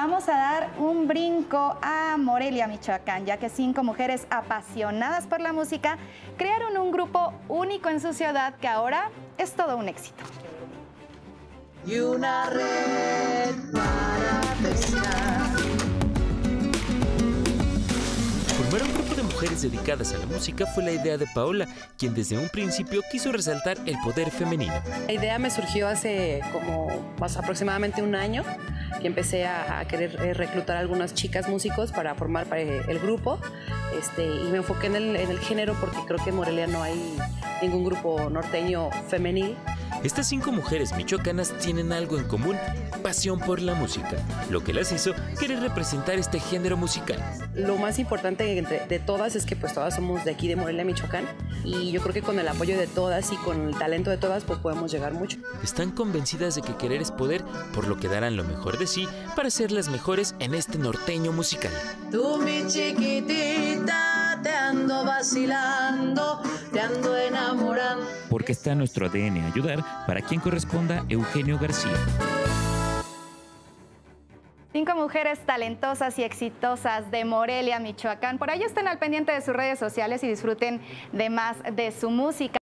vamos a dar un brinco a Morelia, Michoacán, ya que 5 mujeres apasionadas por la música crearon un grupo único en su ciudad que ahora es todo un éxito. Y una red para pescar. Formar un grupo de mujeres dedicadas a la música fue la idea de Paola, quien desde un principio quiso resaltar el poder femenino. La idea me surgió hace como aproximadamente un año, que empecé a querer reclutar a algunas chicas músicos para formar el grupo, y me enfoqué en el género porque creo que en Morelia no hay ningún grupo norteño femenil. Estas 5 mujeres michoacanas tienen algo en común: pasión por la música, lo que las hizo querer representar este género musical. Lo más importante de todas es que pues todas somos de aquí de Morelia, Michoacán, y yo creo que con el apoyo de todas y con el talento de todas pues podemos llegar mucho. Están convencidas de que querer es poder, por lo que darán lo mejor de sí para ser las mejores en este norteño musical. Tú, mi chiquitita, te ando vacilando, te ando enamorando. Porque está en nuestro ADN ayudar, para quien corresponda Eugenio García. 5 mujeres talentosas y exitosas de Morelia, Michoacán. Por ahí estén al pendiente de sus redes sociales y disfruten de más de su música.